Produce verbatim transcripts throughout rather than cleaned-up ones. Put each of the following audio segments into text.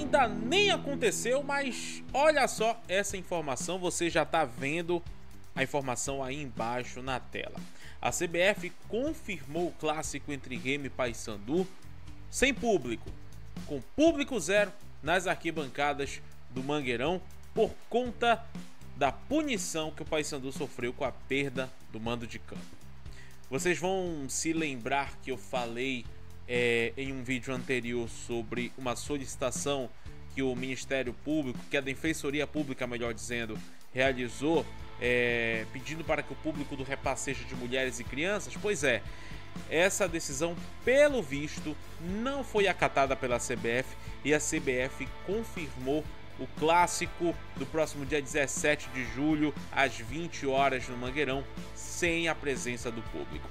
ainda nem aconteceu, mas olha só essa informação, você já está vendo a informação aí embaixo na tela. A C B F confirmou o clássico entre Remo e Paysandu sem público, com público zero nas arquibancadas do Mangueirão por conta da punição que o Paysandu sofreu com a perda do mando de campo. Vocês vão se lembrar que eu falei é, em um vídeo anterior sobre uma solicitação que o Ministério Público, que a Defensoria Pública, melhor dizendo, realizou, é, pedindo para que o público do repasse seja de mulheres e crianças. Pois é, essa decisão, pelo visto, não foi acatada pela C B F e a C B F confirmou o clássico do próximo dia dezessete de julho, às vinte horas, no Mangueirão, sem a presença do público.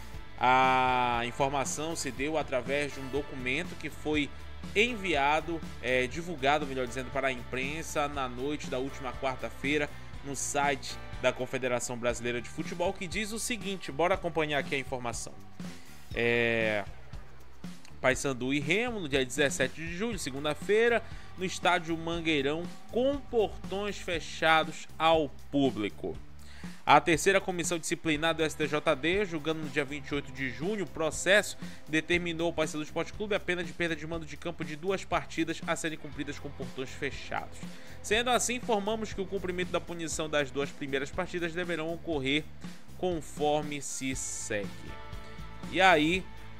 A informação se deu através de um documento que foi enviado, é, divulgado, melhor dizendo, para a imprensa na noite da última quarta-feira no site da Confederação Brasileira de Futebol, que diz o seguinte, bora acompanhar aqui a informação. É... Paysandu e Remo, no dia dezessete de julho, segunda-feira, no estádio Mangueirão, com portões fechados ao público. A terceira comissão disciplinar do S T J D, julgando no dia vinte e oito de junho o processo, determinou ao Paysandu Esporte Clube a pena de perda de mando de campo de duas partidas a serem cumpridas com portões fechados. Sendo assim, informamos que o cumprimento da punição das duas primeiras partidas deverão ocorrer conforme se segue. E aí,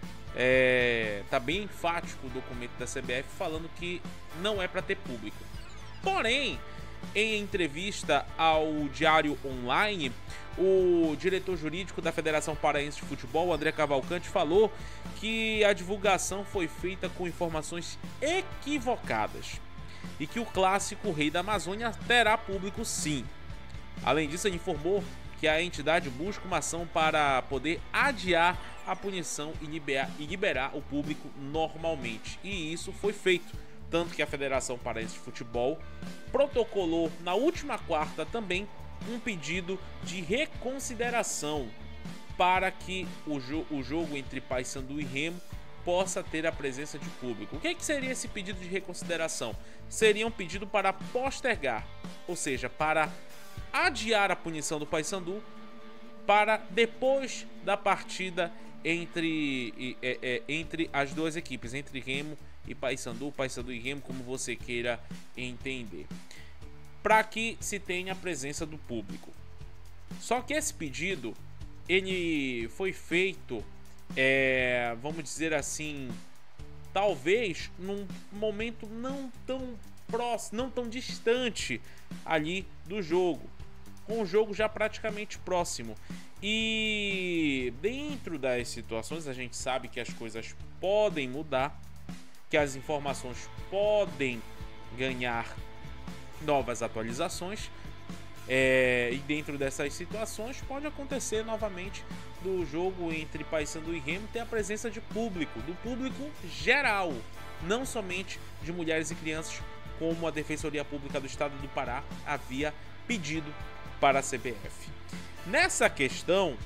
é, tá bem enfático o documento da C B F falando que não é para ter público. Porém, em entrevista ao Diário Online, o diretor jurídico da Federação Paraense de Futebol, André Cavalcante, falou que a divulgação foi feita com informações equivocadas e que o clássico Rei da Amazônia terá público sim. Além disso, ele informou que a entidade busca uma ação para poder adiar a punição e liberar, e liberar o público normalmente. E isso foi feito. Tanto que a Federação Paraense de Futebol protocolou na última quarta também um pedido de reconsideração para que o, jo o jogo entre Paysandu e Remo possa ter a presença de público. O que, que seria esse pedido de reconsideração? Seria um pedido para postergar, ou seja, para adiar a punição do Paysandu para depois da partida entre, é, é, entre as duas equipes, entre Remo e Paysandu, Paysandu e Remo, como você queira entender, para que se tenha a presença do público. Só que esse pedido, ele foi feito, é, vamos dizer assim, talvez num momento não tão próximo, não tão distante ali do jogo, com o jogo já praticamente próximo. E dentro das situações a gente sabe que as coisas podem mudar, que as informações podem ganhar novas atualizações, é, e dentro dessas situações pode acontecer novamente do jogo entre Paysandu e Remo ter a presença de público, do público geral, não somente de mulheres e crianças, como a Defensoria Pública do Estado do Pará havia pedido para a C B F. Nessa questão,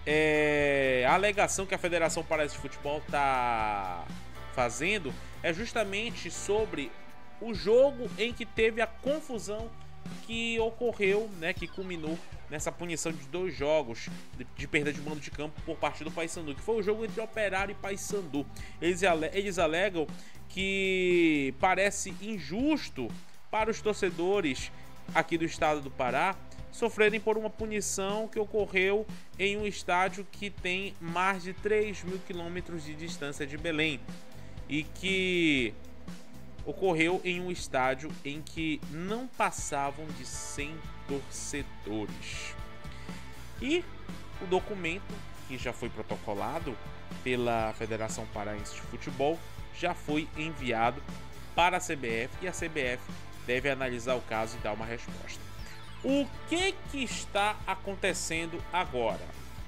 é, a alegação que a Federação Paraense de Futebol está fazendo é justamente sobre o jogo em que teve a confusão que ocorreu, né, que culminou nessa punição de dois jogos de, de perda de mando de campo por parte do Paysandu, que foi o jogo entre Operário e Paysandu. Eles, eles alegam que parece injusto para os torcedores aqui do estado do Pará sofrerem por uma punição que ocorreu em um estádio que tem mais de três mil quilômetros de distância de Belém e que ocorreu em um estádio em que não passavam de cem torcedores. E o documento, que já foi protocolado pela Federação Paraense de Futebol, já foi enviado para a C B F e a C B F deve analisar o caso e dar uma resposta. O que que está acontecendo agora?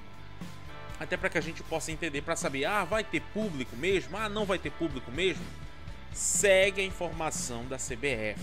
Até para que a gente possa entender, para saber, ah, vai ter público mesmo? Ah, não vai ter público mesmo? Segue a informação da C B F.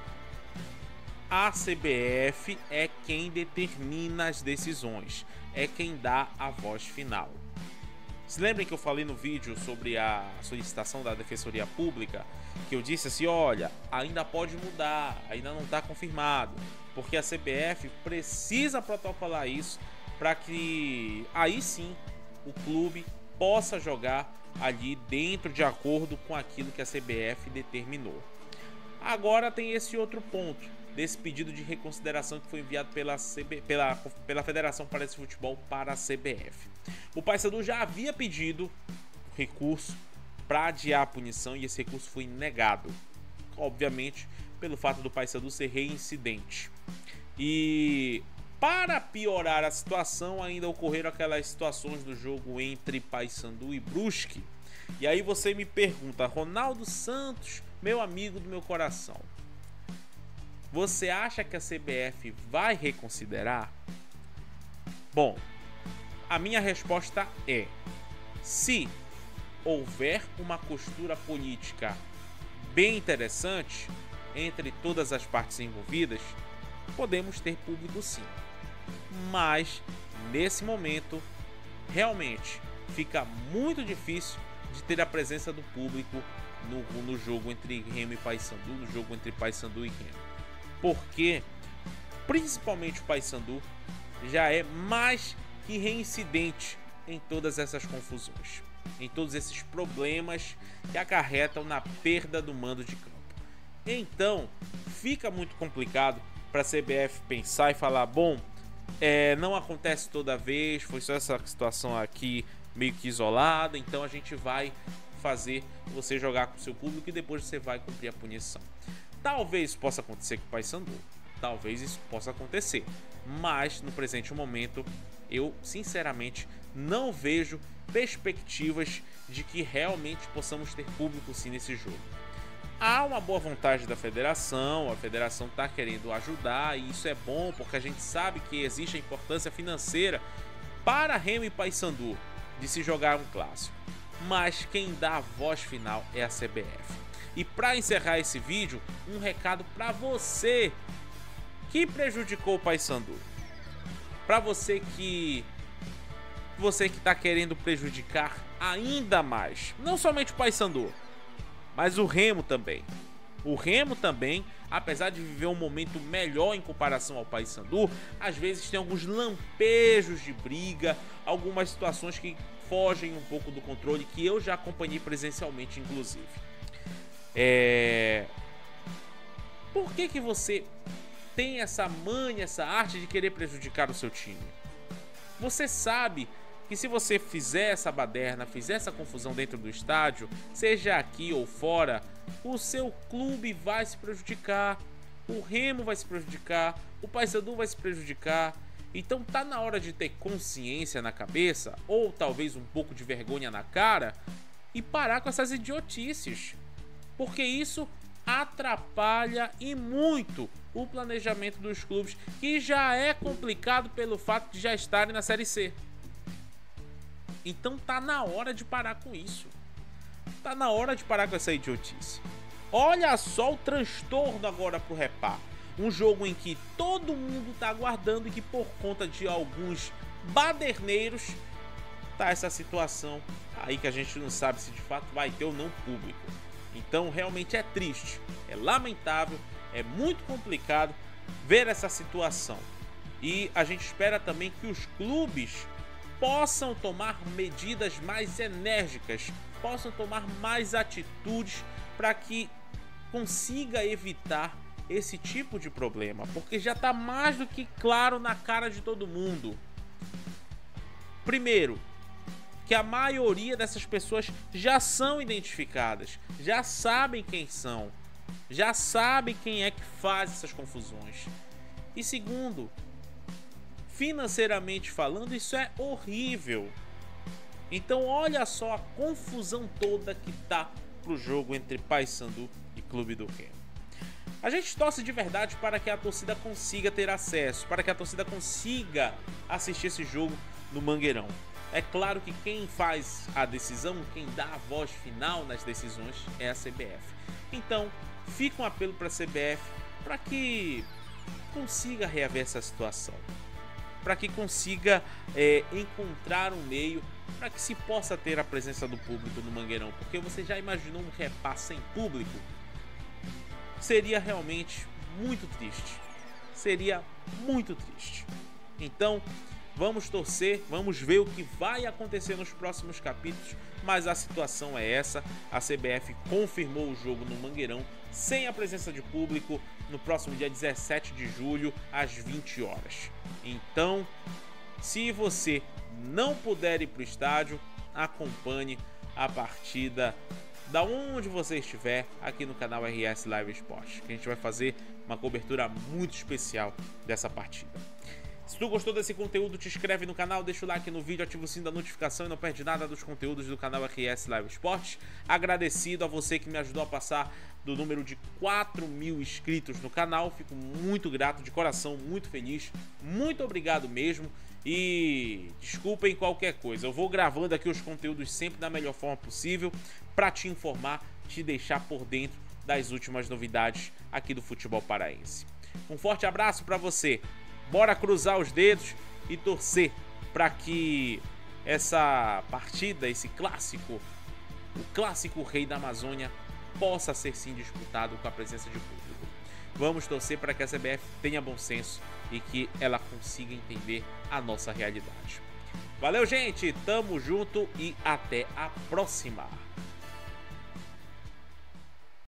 A C B F é quem determina as decisões, é quem dá a voz final. Se lembrem que eu falei no vídeo sobre a solicitação da Defensoria Pública, que eu disse assim, olha, ainda pode mudar, ainda não está confirmado, porque a C B F precisa protocolar isso para que aí sim o clube possa jogar ali dentro de acordo com aquilo que a C B F determinou. Agora tem esse outro ponto, desse pedido de reconsideração que foi enviado pela, C B, pela, pela Federação Paraense de Futebol para a C B F. O Paysandu já havia pedido recurso para adiar a punição e esse recurso foi negado, obviamente pelo fato do Paysandu ser reincidente. E para piorar a situação, ainda ocorreram aquelas situações do jogo entre Paysandu e Brusque. E aí você me pergunta, Ronaldo Santos, meu amigo do meu coração, você acha que a C B F vai reconsiderar? Bom, a minha resposta é: se houver uma costura política bem interessante entre todas as partes envolvidas, podemos ter público sim. Mas, nesse momento, realmente fica muito difícil de ter a presença do público no, no jogo entre Remo e Paysandu, no jogo entre Paysandu e Remo. Porque, principalmente o Paysandu, já é mais que reincidente em todas essas confusões, em todos esses problemas que acarretam na perda do mando de campo. Então, fica muito complicado para a C B F pensar e falar, bom, é, não acontece toda vez, foi só essa situação aqui meio que isolada, então a gente vai fazer você jogar com o seu público e depois você vai cumprir a punição. Talvez isso possa acontecer com o Paysandu, talvez isso possa acontecer, mas no presente momento eu sinceramente não vejo perspectivas de que realmente possamos ter público sim nesse jogo. Há uma boa vontade da federação, a federação está querendo ajudar e isso é bom porque a gente sabe que existe a importância financeira para Remo e Paysandu de se jogar um clássico, mas quem dá a voz final é a C B F. E para encerrar esse vídeo, um recado para você que prejudicou o Paysandu, para você que você que está querendo prejudicar ainda mais, não somente o Paysandu, mas o Remo também. O Remo também, apesar de viver um momento melhor em comparação ao Paysandu, às vezes tem alguns lampejos de briga, algumas situações que fogem um pouco do controle, que eu já acompanhei presencialmente, inclusive. É... Por que que você tem essa manha, essa arte de querer prejudicar o seu time? Você sabe que se você fizer essa baderna, fizer essa confusão dentro do estádio, seja aqui ou fora, o seu clube vai se prejudicar, o Remo vai se prejudicar, o Paysandu vai se prejudicar. Então tá na hora de ter consciência na cabeça, ou talvez um pouco de vergonha na cara, e parar com essas idiotices, porque isso atrapalha e muito o planejamento dos clubes, que já é complicado pelo fato de já estarem na Série C. Então tá na hora de parar com isso. Tá na hora de parar com essa idiotice. Olha só o transtorno agora pro Repá. Um jogo em que todo mundo tá aguardando e que por conta de alguns baderneiros tá essa situação aí que a gente não sabe se de fato vai ter ou não público. Então realmente é triste, é lamentável, é muito complicado ver essa situação. E a gente espera também que os clubes possam tomar medidas mais enérgicas, possam tomar mais atitudes para que consiga evitar esse tipo de problema, porque já está mais do que claro na cara de todo mundo. Primeiro, que a maioria dessas pessoas já são identificadas, já sabem quem são, já sabem quem é que faz essas confusões. E segundo, financeiramente falando, isso é horrível. Então olha só a confusão toda que tá pro jogo entre Paysandu e Clube do Remo. A gente torce de verdade para que a torcida consiga ter acesso, para que a torcida consiga assistir esse jogo no Mangueirão. É claro que quem faz a decisão, quem dá a voz final nas decisões é a C B F. Então fica um apelo para a C B F para que consiga reaver essa situação, para que consiga é, encontrar um meio para que se possa ter a presença do público no Mangueirão, porque você já imaginou um repasse sem público? Seria realmente muito triste, seria muito triste. Então vamos torcer, vamos ver o que vai acontecer nos próximos capítulos, mas a situação é essa. A C B F confirmou o jogo no Mangueirão sem a presença de público no próximo dia dezessete de julho às vinte horas. Então, se você não puder ir para o estádio, acompanhe a partida da onde você estiver aqui no canal R S Live Esportes, que a gente vai fazer uma cobertura muito especial dessa partida. Se tu gostou desse conteúdo, te inscreve no canal, deixa o like no vídeo, ativa o sininho da notificação e não perde nada dos conteúdos do canal R S Live Esportes. Agradecido a você que me ajudou a passar do número de quatro mil inscritos no canal. Fico muito grato, de coração, muito feliz. Muito obrigado mesmo. E desculpem qualquer coisa, eu vou gravando aqui os conteúdos sempre da melhor forma possível para te informar, te deixar por dentro das últimas novidades aqui do futebol paraense. Um forte abraço para você. Bora cruzar os dedos e torcer para que essa partida, esse clássico, o clássico Rei da Amazônia, possa ser sim disputado com a presença de público. Vamos torcer para que a C B F tenha bom senso e que ela consiga entender a nossa realidade. Valeu, gente! Tamo junto e até a próxima!